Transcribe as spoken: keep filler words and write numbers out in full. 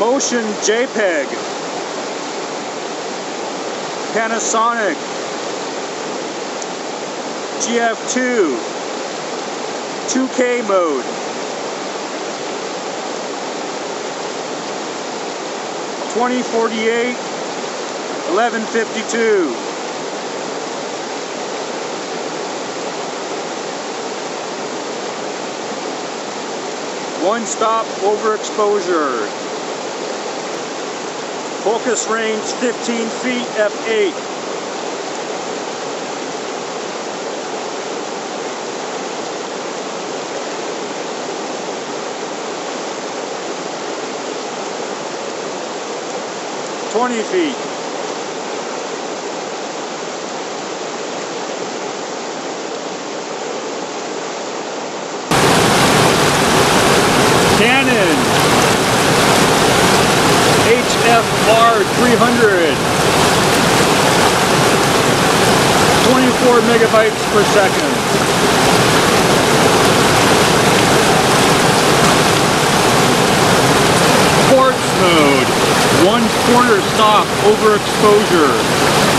Motion JPEG, Panasonic, G F two, two K mode, twenty forty-eight, eleven fifty-two. One stop overexposure. Focus range fifteen feet, F eight. twenty feet. Canon H F R three hundred, twenty-four megabytes per second. Sports mode, one quarter stop overexposure.